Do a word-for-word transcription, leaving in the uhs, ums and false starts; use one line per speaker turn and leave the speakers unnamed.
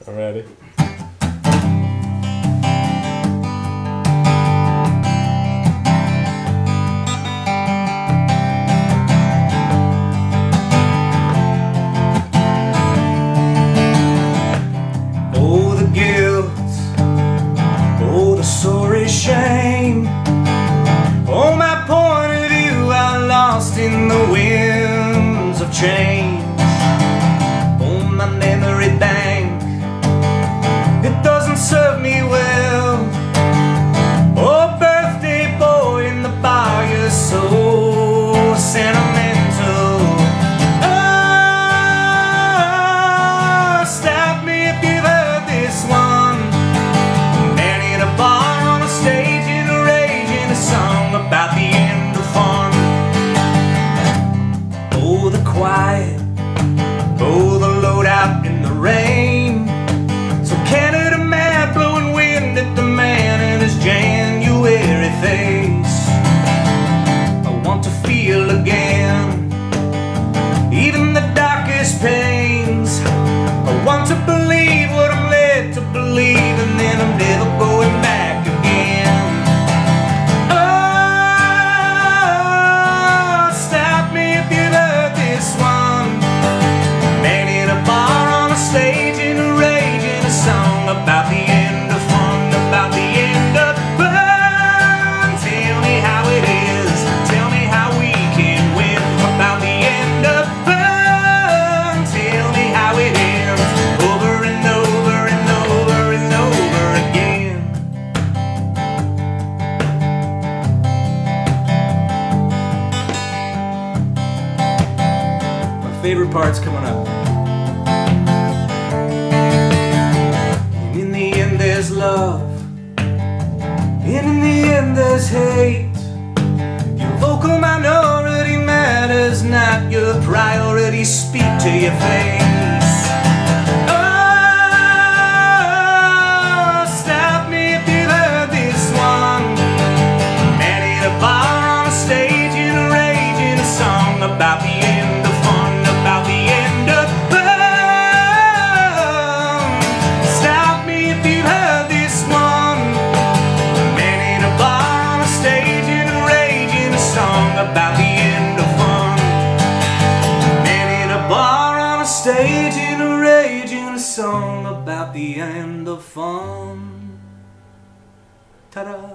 I'm ready.
Oh, the guilt, oh, the sorry shame, oh, my point of view I lost in the winds of change. Oh, my memory bank, it doesn't serve me well. Oh, birthday boy in the bar, you're so sentimental. Oh, stop me if you've heard this one. Man in a bar, on a stage, in a rage, in a song about the end of fun. Oh, the quiet, oh, the load out in the rain. So Canada mad, blowing wind at the man in his January face. I want to feel again, even the darkest pains. I want to believe what I'm led to believe, and then I'm never going back again. Oh, stop me if you've heard this one. Man in a bar, on a stage, in a rage, in a song about the end of fun, about the end of fun. Tell me how it is, tell me how we can win, about the end of fun. Tell me how it ends, over and over and over and over again. My favorite part's coming up. And in the end there's love, and in the end there's hate. Your vocal minority matters not, your priority speak to your face. Oh, stop me if you've heard this one. Man in a bar, on a stage, in a rage, in a song about the end of fun, about the end of fun. Stop me if you've heard this one. Man in a bar, on a stage, in a rage, in a song about the end of fun. Man in a bar, on a stage, in a rage, in a song about the end of fun. Ta-da!